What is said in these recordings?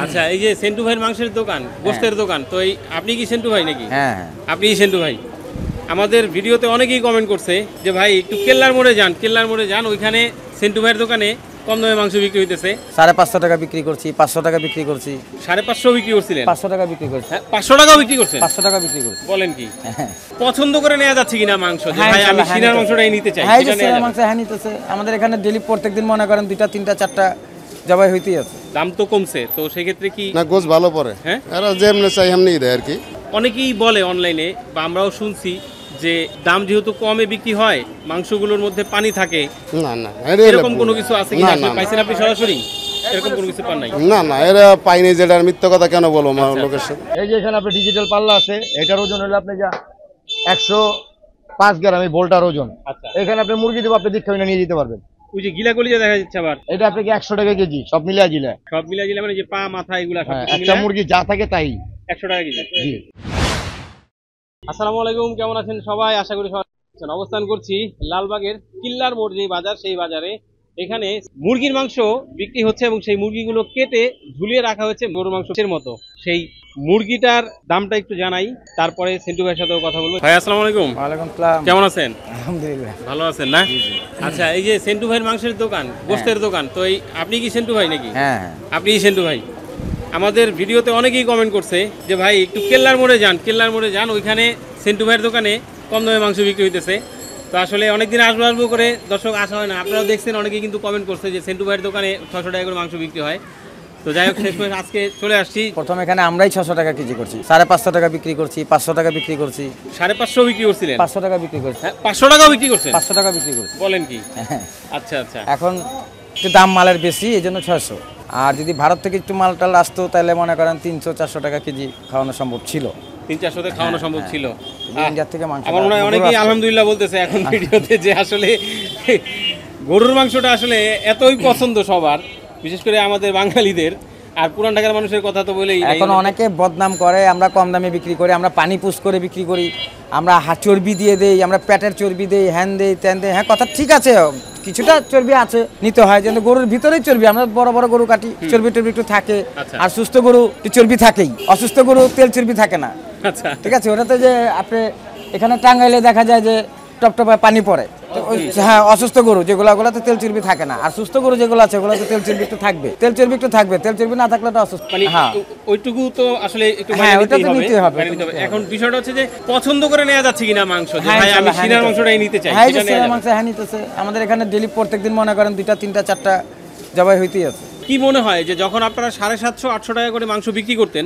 আচ্ছা, এই যে সেন্টু ভাইয়ের মাংসের দোকান, গোশতের দোকান, তো এই আপনি কি সেন্টু ভাই নাকি? হ্যাঁ, আপনিই সেন্টু ভাই। আমাদের ভিডিওতে অনেকেই কমেন্ট করছে যে ভাই একটু কেল্লার মোড়ে যান, ওইখানে সেন্টু ভাইয়ের দোকানে কম দামে মাংস বিক্রি হইতেছে। 550 টাকা বিক্রি করছি, 500 টাকা বিক্রি করছি। 550 বিক্রি করছিলেন? 500 টাকা বিক্রি করছি। হ্যাঁ, 500 টাকাও বিক্রি করছেন? 500 টাকা বিক্রি করছি। বলেন কি? পছন্দ করে নেওয়া যাচ্ছে কিনা মাংস, যে ভাই আমি সিনার মাংসটাই নিতে চাই? হ্যাঁ, সিনার মাংস হ্যাঁ নিতেছে। আমাদের এখানে ডেইলি প্রত্যেকদিন মনে করেন 2টা 3টা 4টা জবাই হইতেই আছে। দাম তো কমছে, তো সেই ক্ষেত্রে কি না গোশ ভালো পড়ে? হ্যাঁ, এরা যেমনি চাই এমনি দেয় আর কি। অনেকেই বলে অনলাইনে বা আমরাও শুনছি যে দাম যেহেতু কমে বিক্রি হয়, মাংসগুলোর মধ্যে পানি থাকে। না না, এরকম কোনো কিছু আছে কি? আপনি পাইছেন? আপনি সরাসরি এরকম কোনো কিছু পান নাই? না না, এরা পাইনি, যেটা মিথ্যা কথা কেন বলবো লোকের সাথে। এই যে এখানে আপনি ডিজিটাল পাল্লা আছে, এটার ওজন হলো আপনি যা 105 গ্রাম এই বোলটার ওজন। আচ্ছা, এখানে আপনি মুরগি দেবো, আপনি দীক্ষা নিয়ে যেতে পারবেন। ওই যে গিলা গলিজা দেখা যাচ্ছে আবার, এটা আপনাকে 100 টাকা কেজি, সব মিলিয়ে গিলা। সব মিলা জিলা মানে যে পা মাথা এগুলা সব একটা মুরগি যা থাকে তাই 100 টাকা কেজি। জি। আসসালামু আলাইকুম, কেমন আছেন সবাই? আশা করি সবাই আছেন। অবস্থান করছি লালবাগের কিল্লার মোড় যে বাজার, সেই বাজারে। এখানে মুরগির মাংস বিক্রি হচ্ছে এবং সেই মুরগিগুলো কেটে ঝুলিয়ে রাখা হয়েছে গরুর মাংসের মতো। সেই মুরগিটার দামটা একটু জানাই, তারপরে সেন্টু ভাইয়ের সাথেও কথা বলবো। ভাই আসসালামু আলাইকুম। ওয়ালাইকুম আসসালাম। কেমন আছেন? আলহামদুলিল্লাহ ভালো আছেন না? আচ্ছা, এই যে সেন্টু ভাইয়ের মাংসের দোকান, গোশতের দোকান, তো এই আপনি কি সেন্টু ভাই নাকি? হ্যাঁ, আপনিই সেন্টু ভাই। আমাদের ভিডিওতে অনেকেই কমেন্ট করছে যে ভাই একটু কেল্লার মোড়ে যান, ওইখানে সেন্টু ভাইয়ের দোকানে কম দামে মাংস বিক্রি হইতেছে। তো আসলে অনেকদিন আসবো করে দর্শক আসা হয় না। আপনারাও দেখছেন, অনেকেই কিন্তু কমেন্ট করছে যে সেন্টু ভাইয়ের দোকানে 600 টাকা করে মাংস বিক্রি হয়। তো যাই হোক, শেষমেশ আজকে চলে আসছি। প্রথম এখানে আমরাই 600 টাকা কেজি করছি, 550 টাকা বিক্রি করছি, 500 টাকা বিক্রি করছি। 550 বিক্রি করছিলেন? 500 টাকা বিক্রি করছি। হ্যাঁ, 500 টাকাও বিক্রি করছেন? 500 টাকা বিক্রি করছি। বলেন কি? হ্যাঁ। আচ্ছা আচ্ছা। এখন একটু দাম মালের বেশি, এই জন্য 600। আর যদি ভারত থেকে একটু মালটাল আসতো তাহলে মনে করেন 300-400 টাকা কেজি খাওয়ানো সম্ভব ছিল। 300-400 খাওয়ানো সম্ভব ছিল। ইন্ডিয়া থেকে মাংস আমার মনে হয় অনেকেই আলহামদুলিল্লাহ বলতেছে এখন ভিডিওতে যে আসলে গরুর মাংসটা আসলে এতই পছন্দ সবার, বিশেষ করে আমাদের বাঙালিদের। আর পুরান ঢাকার মানুষের কথা তো বলেই এখন অনেকে বদনাম করে আমরা কম দামে বিক্রি করি, আমরা পানি পুষ করে বিক্রি করি, আমরা চর্বি দিয়ে দেই, আমরা পেটের চর্বি দেই, হ্যান দেই ত্যান দেই। হ্যাঁ, কথা ঠিক আছে, কিছুটা চর্বি আছে, নিতে হয়, কিন্তু গরুর ভিতরেই চর্বি। আমরা বড় বড় গরু কাটি, চর্বি টর্বি একটু থাকে। আর সুস্থ গরু চর্বি থাকেই, অসুস্থ গরু তেল চর্বি থাকে না। আচ্ছা, ঠিক আছে। ওটাতে যে আপনি এখানে টাঙ্গাইলে দেখা যায় যে টপটপে পানি পড়ে। হ্যাঁ, অসুস্থ গরু যেগুলো, ওগুলোতে তেল চর্বি থাকে না। আর সুস্থ গরু যেগুলো আছে ওগুলোতে তেল চর্বি একটু থাকবে, তেল চর্বি না থাকলে তো অসুস্থ। হ্যাঁ, ওইটুকু তো আসলে একটু নিতে হবে। এখন বিষয়টা হচ্ছে যে পছন্দ করে নেওয়া যাচ্ছে কিনা মাংস, যে ভাই আমি সিনার মাংসটাই নিতে চাই? হ্যাঁ, সিনার মাংস হ্যাঁ নিতেছে। আমাদের এখানে ডেইলি প্রত্যেকদিন মনে করেন 2টা 3টা 4টা জবাই হইতেই আছে। কি মনে হয় যে যখন আপনারা 750-800 টাকা করে মাংস বিক্রি করতেন,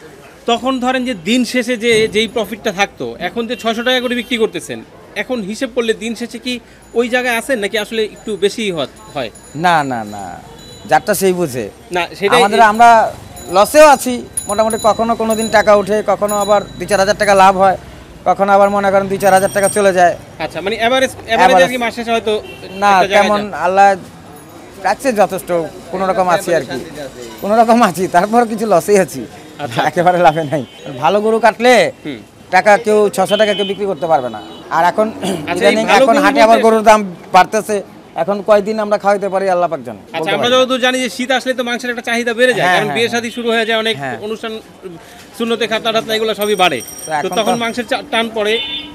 তখন ধরেন যে দিন শেষে যেই প্রফিটটা থাকতো, এখন যে 600 টাকা করে বিক্রি করতেছেন, এখন হিসেব করলে দিন শেষে কি ওই জায়গায় আছেন নাকি আসলে একটু বেশি হয়? না না না, যারটা সেই বুঝে না, সেটা আমরা লসেও আছি মোটামুটি। কখনো কোনোদিন টাকা উঠে, কখনো আবার 2-4 হাজার টাকা লাভ হয়, কখনো আবার মনে করেন 2-4 হাজার টাকা চলে যায়। আচ্ছা, মানে এভারেজ আর কি মাস শেষে হয়তো না তেমন আল্লাহ রাখছে, যথেষ্ট কোনো রকম আছি আর কি, কোনো রকম আছি, তারপর কিছু লসেই আছি, একেবারে লাভে নাই। ভালো গরু কাটলে টাকা কেউ 600 টাকা কেউ বিক্রি করতে পারবে না। আর এখন হাটে আবার গরুর দাম বাড়তেছে, এখন কয়দিন আমরা খাওয়াইতে পারি আল্লাহ পাক জানে। আচ্ছা, আমরা যতদূর জানি যে শীত আসলে তো মাংসের একটা চাহিদা বেড়ে যায়, কারণ বিয়ে শাদী শুরু হয়ে যায়, অনেক অনুষ্ঠান, সুন্নতে খাতনা টাতনা এগুলো সবই বাড়ে, তো তখন মাংসের টান পড়ে।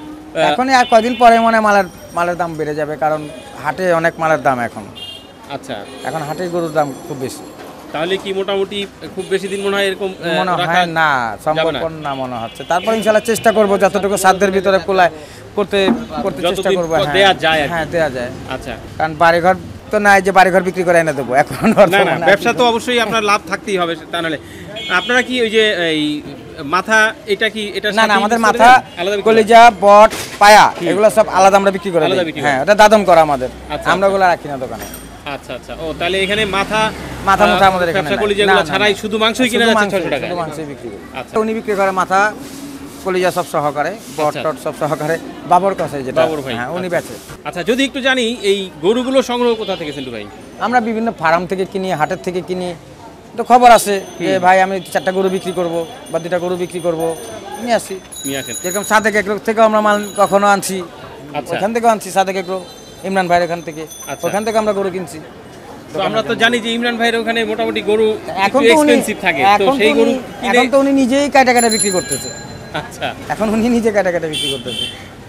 এখন আর কয়দিন পরে মনে মালের দাম বেড়ে যাবে, কারণ হাটে অনেক মালের দাম এখন। আচ্ছা, এখন হাটে গরুর দাম খুব বেশি। তাহলে কি মোটামুটি খুব বেশি দিন মনে হয় এরকম মনে হয় না, সম্ভব না মনে হচ্ছে। তারপর ইনশাআল্লাহ চেষ্টা করব যতটুকু সাধ্যের ভিতরে কুলায় করতে চেষ্টা করব। দেয়া যায়? হ্যাঁ, দেয়া যায়। আচ্ছা, কারণ বাড়িঘর তো নাই যে বাড়িঘর বিক্রি করে এনে দেবো এখন। না, ব্যবসা তো অবশ্যই আপনার লাভ থাকতেই হবে, তা নাহলে আপনারা কি ওই যে এই মাথা, এটা কি এটা? না না, আমাদের মাথা, কলিজা, বট, পায়া এগুলো সব আলাদা আমরা বিক্রি করে দিই। হ্যাঁ, ওটা দাদন করা আমাদের, আমরা ওগুলো রাখি না দোকানে। আচ্ছা আচ্ছা, ও তাহলে এখানে মাথা আমাদের এখানে কলিজাগুলো ছাড়াই শুধু মাংসই কিনা যাচ্ছে 600 টাকা? শুধু মাংসই বিক্রি করি। আচ্ছা, উনি বিক্রি করে মাথা, কলিজা সব সহকারে, বট টট সব সহকারে, বাবর কাছে যেটা, হ্যাঁ উনি বেচে। আচ্ছা, যদি একটু জানি এই গরুগুলো সংগ্রহ কোথা থেকে সেন্টু ভাই? আমরা বিভিন্ন ফার্ম থেকে কিনি, হাটের থেকে কিনি। তো খবর আছে যে ভাই আমি 4টা গরু বিক্রি করব বা 2টা গরু বিক্রি করব, নিয়ে আসি। যেরকম সাদেক এগ্রো থেকেও আমরা মাল কখনো আনছি, ওখান থেকেও আনছি, সাদেক এগ্রো ইমরান ভাইয়ের এখান থেকে, ওখান থেকে আমরা গরু কিনছি। তো আমরা তো জানি যে ইমরান ভাইয়ের ওখানে মোটামুটি গরু এখন একটু তো উনি এক্সপেন্সিভ থাকে, তো সেই গরু কিনে এখন তো উনি নিজেই কাটা কাটা বিক্রি করতেছে। আচ্ছা এখন উনি নিজে কাটা কাটা বিক্রি করতেছে।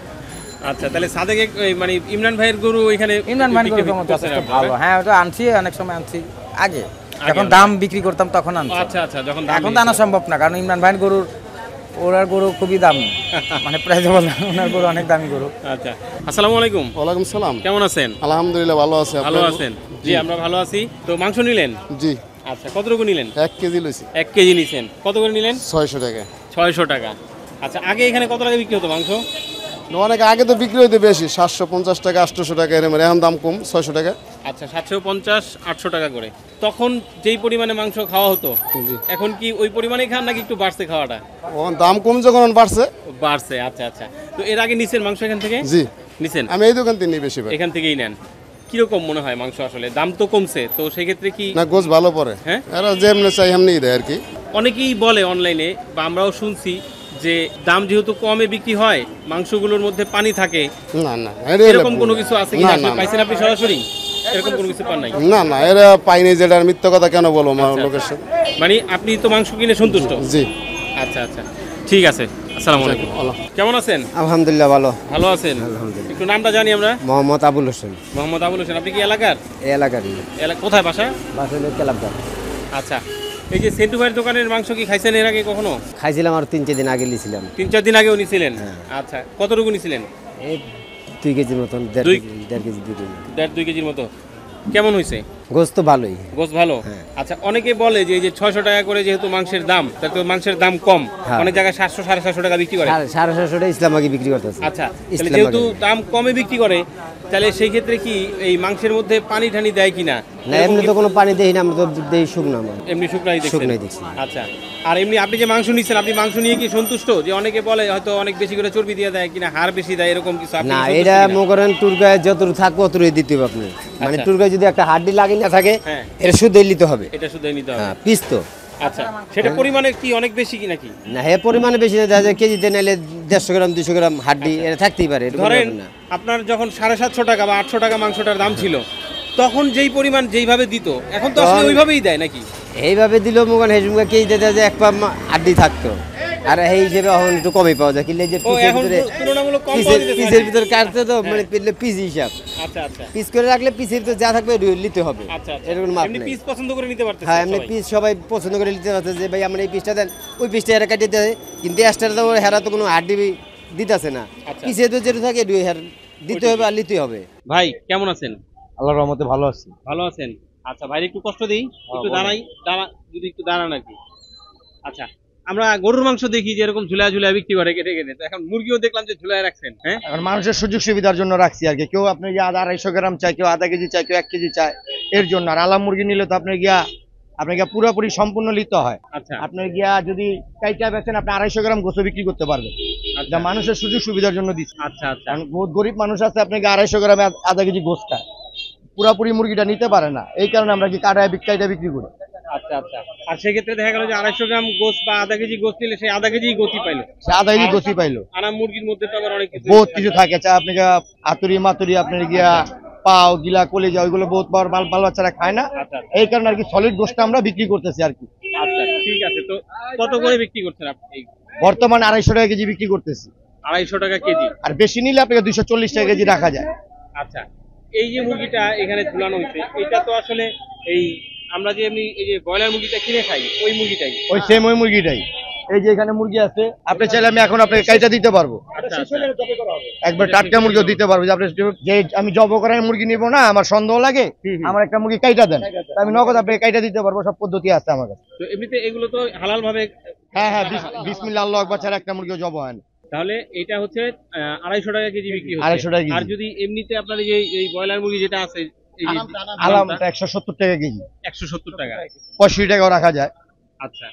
আচ্ছা, তাহলে সাদেকে মানে ইমরান ভাইয়ের গরু ওইখানে ইমরান ভাই বিক্রি গরু করছেন যথেষ্ট আপনারা? ভালো। হ্যাঁ, ওটা আনছি, অনেক সময় আনছি আগে, যখন আমরা- দাম বিক্রি করতাম তখন আনছি। আচ্ছা আচ্ছা, যখন দাম এখন তো আনা সম্ভব না, কারণ ইমরান ভাইয়ের গরুর, ওনার গরু খুবই দামি, মানে প্রাইস বলতে ওনার গরু অনেক দামি গরু। আচ্ছা, আসসালামু আলাইকুম, ওয়ালাইকুম সালাম। কেমন আছেন? আলহামদুলিল্লাহ ভালো আছে। ভালো আছেন? জি, আমরা ভালো আছি। তো মাংস নিলেন? জি, আচ্ছা, কতটুকু নিলেন? 1 কেজি লইছি 1 কেজি নিছেন। কত করে নিলেন? 600 টাকা। 600 টাকা। আচ্ছা, আগে এখানে কত টাকা বিক্রি হতো মাংস? অনেক আগে তো বিক্রি হইতে বেশি, 750 টাকা 800 টাকা এরকম, এখন দাম কম 600 টাকা। আচ্ছা, 750 800 টাকা করে। তখন যেই পরিমাণে মাংস খাওয়া হতো, জি, এখন কি ওই পরিমাণেই খান নাকি একটু বাড়ছে খাওয়াটা? এখন দাম কম যখন বাড়ছে। বাড়ছে, আচ্ছা আচ্ছা। তো এর আগে নিছেন মাংস এখান থেকে? জি, নিছেন, আমি এই দোকান থেকে নিই বেশি ভাই। এখান থেকেই নেন। কিরকম মনে হয় মাংস? আসলে দাম তো কমছে, তো সেক্ষেত্রে কি না, গোছ ভালো পড়ে। হ্যাঁ? এরা যেমনি চাই এমনি দেয় আর কি। অনেকেই বলে অনলাইনে, বা আমরাও শুনছি যে দাম যেহেতু কমে বিক্রি হয়, মাংসগুলোর মধ্যে পানি থাকে, না না, এরকম কোনো কিছু আছে কি? না, আসলে না, পাইছেন আপনি সরাসরি? এরকম কোনো কিছু পান নাই? না না, এরা পাইনি, যেটা আর মিথ্যা কথা কেন বলবো আমার আচ্ছা, লোকের সাথে। মানে আপনি তো মাংস কিনে সন্তুষ্ট? জি, আচ্ছা আচ্ছা, ঠিক আছে। আসসালামু আলাইকুম, আল্লাহ। কেমন আছেন? আলহামদুলিল্লাহ ভালো। ভালো আছেন? একটু নামটা জানি আমরা। মোহাম্মদ আবুল হোসেন, মোহাম্মদ আবুল হোসেন। আপনি কি এলাকার? এই এলাকারই। কোথায় বাসা? বাসলে কেলাবদার। আচ্ছা, এই যে সেন্টু ভাইয়ের দোকানের মাংস কি খাইছেন এর আগে কখনো? খাইছিলাম আর 3-4 দিন আগে নিয়েছিলাম। 3-4 দিন আগেও নিছিলেন? আচ্ছা, কতটুকু নিছিলেন? এই 2 কেজির মতন, দেড় দুই- কেজি, 1.5 কেজি 2 কেজি। 1.5-2 কেজির মতো। কেমন হয়েছে? গোস্ত তো ভালোই। গোস ভালো? হ্যাঁ। আচ্ছা, অনেকে বলে যে এই যে 600 টাকা করে যেহেতু মাংসের দাম, তাতে তো মাংসের দাম কম, হ্যাঁ। অনেক জায়গায় 700-750 টাকা বিক্রি করে। 750 টাকা ইসলাম আগে বিক্রি করতেছে। আচ্ছা, তাহলে ইসলাম যেহেতু আগে। দাম কমে বিক্রি করে, তাহলে সেই ক্ষেত্রে কি এই মাংসের মধ্যে পানি ঠানি দেয় কিনা? না, এমনি তো কোনো পানি দেই না, আমরা তো দেই শুকনো। আমরা এমনি শুকনাই দেখছেন? শুকনাই দেখছি। আচ্ছা, আর এমনি আপনি যে মাংস নিচ্ছেন, আপনি মাংস নিয়ে কি সন্তুষ্ট? যে অনেকে বলে হয়তো অনেক বেশি করে চর্বি দিয়ে দেয় কিনা, হাড় বেশি দেয়, এরকম কিছু আপনি না, কি সন্তুষ্ট এটা কিনা? মনে করেন টুরগায় যতটুকু থাকবে অতটুকুই দিতে হবে আপনি। মানে আচ্ছা। টুরগায় যদি একটা হাড্ডি লাগিয়ে না থাকে, হ্যাঁ। এটা শুধু নিতে হবে। এটা শুধু নিতে হবে? হ্যাঁ, পিস তো। আচ্ছা, সেটা পরিমাণে কি অনেক বেশি কি নাকি? না, হে পরিমাণে বেশি না, দেখা যায় কেজিতে নিলে 150 গ্রাম 200 গ্রাম হাড্ডি এটা থাকতেই পারে। এরকম ধরেন ব্যাপার না। আপনার যখন 750 টাকা বা 800 টাকা মাংসটার দাম ছিল, তখন যেই পরিমাণ যেইভাবে দিত, এখন তো আসলে তখন- ওইভাবেই দেয় নাকি? এইভাবে দিলেও মনে করেন হেজুমকা কেজিতে দেখা যায় 1 পা হাড্ডি থাকতো, আর এই হিসেবে এখন একটু কমই পাওয়া যায়। কিন্তু এই যে ও, পিসের এখন ভিতরে তুলনামূলক কম পাওয়া যেতেছে পিসের নাকি? ভিতরে কাটতে তো মানে পিস হিসাব, আচ্ছা আচ্ছা পিস করে রাখলে পিসের ভিতরে যা থাকবে ওটা নিতে হবে। আচ্ছা আচ্ছা। এরকম মাপ এমনি নেই। পিস পছন্দ করে নিতে পারতেছে হ্যাঁ, এমনি সবাই? পিস সবাই পছন্দ করে নিতে পারছে যে ভাই আমরা এই পিসটা দেন, ওই পিসটা এরা কাটিয়ে দেয়। কিন্তু এক্সট্রা তো হেরা তো কোনো হাড্ডি দিতেছে না, আচ্ছা। পিসে তো যেটা থাকে দুই হের দিতে হবে আর নিতে হবে। ভাই কেমন আছেন? আল্লাহর রহমতে ভালো আছি। ভালো আছেন? আচ্ছা, ভাই একটু কষ্ট দিই, একটু দাঁড়া, যদি একটু দাঁড়ান আর কি। আচ্ছা, আমরা গরুর মাংস দেখি যে এরকম ঝুলা ঝুলা বিক্রি করে কেটে কেটে, তো এখন মুরগিও দেখলাম যে ঝুলায় রাখছেন। হ্যাঁ, এখন মানুষের সুযোগ সুবিধার জন্য রাখছি আর কি। কেউ আপনি গিয়ে 250 গ্রাম চাই, কেউ আধা কেজি চাই, কেউ 1 কেজি চায়, এর জন্য। আর আলাম মুরগি নিলে তো আপনার গিয়া পুরোপুরি সম্পূর্ণ লিতে হয়। আচ্ছা আপনার গিয়া যদি কাইটা বেচেন, আপনি 250 গ্রাম গোস্ত বিক্রি করতে পারবেন। আচ্ছা যা মানুষের সুযোগ সুবিধার জন্য দিচ্ছে। আচ্ছা আচ্ছা কারণ বহুত গরিব মানুষ আছে, আপনাকে 250 গ্রামে আধা কেজি গোস্ত খায়, পুরাপুরি মুরগিটা নিতে পারে না। এই কারণে আমরা কি কাটায় বিক্রি করি। আচ্ছা আচ্ছা। আর সেক্ষেত্রে দেখা গেল যে 250 গ্রাম গোস বা আধা কেজি গোস নিলে সেই আধা কেজি গতি পাইলো। সে আধা কেজি গোস্ত পাইলো। আনা মুরগির মধ্যে তো আবার অনেক কিছু বহুত কিছু থাকে, চা আপনাকে আতুরি মাতুরি, আপনার গিয়া পাও গিলা কলিজা, ওইগুলো বহুত বার বাল বাচ্চারা খায় না। আচ্ছা এই কারণে আর কি সলিড গোস্ত আমরা বিক্রি করতেছি আর কি। আচ্ছা, ঠিক আছে। তো কত করে বিক্রি করছেন আপনি? বর্তমানে 250 টাকা কেজি বিক্রি করতেছি। 250 টাকা কেজি। আর বেশি নিলে আপনাকে 240 টাকা কেজি রাখা যায়। আচ্ছা, এই যে মুরগিটা এখানে ঝুলানো হয়েছে, এটা তো আসলে এই আমরা যে এমনি এই যে ব্রয়লার মুরগিটা কিনে খাই, ওই মুরগিটাই? ওই সেম ওই মুরগিটাই। এই যে এখানে মুরগি আছে, আপনি চাইলে আমি এখন আপনাকে কাইটা দিতে পারবো, আচ্ছা আচ্ছা। একবার টাটকা মুরগিও দিতে পারবো। যে আপনি যে আমি জব করার মুরগি নিবো না, আমার সন্দেহ লাগে, আমার একটা মুরগি কাইটা দেন, তা আমি নগদ আপনাকে কাইটা দিতে পারবো। সব পদ্ধতি আছে আমার কাছে। তো এমনিতে এগুলো তো হালাল ভাবে। হ্যাঁ হ্যাঁ, বিসমিল্লাহ আল্লাহু আকবার ছাড়া একটা মুরগিও জব হয় না। তাহলে এটা হচ্ছে 250 টাকা কেজি বিক্রি 250 টাকা হচ্ছে। কেজি। আর যদি এমনিতে আপনার এই যে এই ব্রয়লার মুরগি যেটা আছে, এই যে আলাম দামটা 170 টাকা কেজি, 170 টাকা। 65 টাকাও রাখা যায়। আচ্ছা,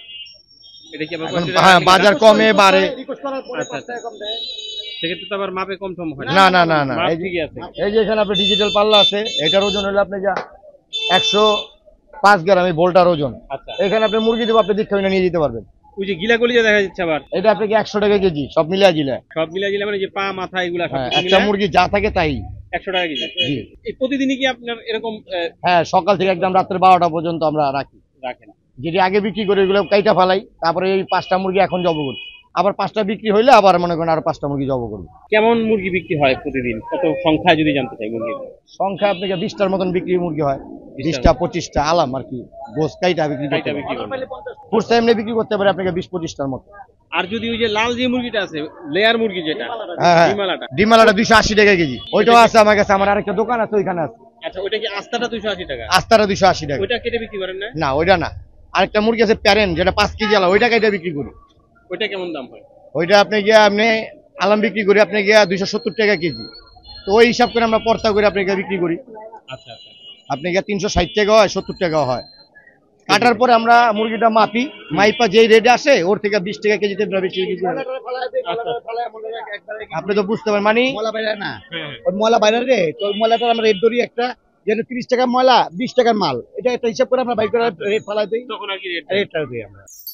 এটা কি আবার এখন 65 টাকা হ্যাঁ, রাখা বাজার যায়? কমে বাড়ে। আচ্ছা আচ্ছা। সেক্ষেত্রে তো আবার মাপে কম টম হয় না না না না, মাপ এই যে ঠিকই আছে। এই যে এখানে আপনার ডিজিটাল পাল্লা আছে, এটার ওজন হলো আপনি যা 105 গ্রাম, এই বোলটার ওজন। আচ্ছা, এখানে আপনি মুরগি দেবো, আপনি দীক্ষা নিয়ে যেতে পারবেন। ওই যে গিলা গলিজা দেখা যাচ্ছে আবার, এটা আপনাকে 100 টাকা কেজি, সব মিলিয়ে দিলে। সব মিলাই দিলে মানে যে পা মাথা এগুলা সব হ্যাঁ, কিছু একটা মিলায় মুরগি যা থাকে তাই। 100 টাকা কেজি। জি। এই প্রতিদিনই কি আপনার এরকম হ্যাঁ, সকাল থেকে একদম রাত্রে 12টা পর্যন্ত আমরা রাখি। রাখেন? যেটি আগে বিক্রি করে ওইগুলো কাইটা ফালাই, তারপরে এই 5টা মুরগি এখন জব করি, আবার 5টা বিক্রি হইলে আবার মনে করেন আরো 5টা মুরগি জব করবো। কেমন মুরগি বিক্রি হয় প্রতিদিন, কত সংখ্যা যদি জানতে চাই মুরগির? সংখ্যা আপনাকে 20টার মতন বিক্রি মুরগি হয়, 20টা 25টা আলাম আর কি, গোস কাইটা বিক্রি করতে কাইটা বিক্রি করেন? ফুড সাইমনে বিক্রি করতে পারে আপনাকে 20-25টার মতো। আর যদি ওই যে লাল যে মুরগিটা আছে, লেয়ার মুরগি যেটা, হ্যাঁ, ডিমালাটা, ডিমালাটা 280 টাকা কেজি, ওইটাও আছে আমার কাছে। আমার আরেকটা দোকান আছে ওইখানে আছে। আচ্ছা, ওইটা কি আস্তাটা 280 টাকা? আস্তারা 280 টাকা। ওইটা কেটে বিক্রি করেন না? না, ওইটা না, আরেকটা মুরগি আছে প্যারেন্ট, যেটা 5 কেজি আলা, ওইটা কাইটা বিক্রি করি। ওইটা কেমন দাম হয়? ওইটা আপনি আলাম বিক্রি করি আপনি 270 টাকা কেজি। তো ওই হিসাব করে আমরা পর্তা করে আপনাকে বিক্রি করি। আচ্ছা আচ্ছা। আপনি 360 টাকা হয়, 70 টাকা হয়। কাটার পরে আমরা মুরগিটা মাপি, মাইপা যেই রেটে আসে ওর থেকে 20 টাকা কেজিতে আমরা বিক্রি করি। আপনি তো বুঝতে পারেন, মানে ময়লা বাইরে না, হ্যাঁ, ওই ময়লা বাইরে রে, তো ওই ময়লাটা আমরা রেট ধরি একটা, যেটা 30 টাকার ময়লা 20 টাকার মাল, এটা একটা হিসাব করে আমরা বাইক করে রেট ফালাই দিই, তখন আর কি রেট? রেটটা দিই আমরা।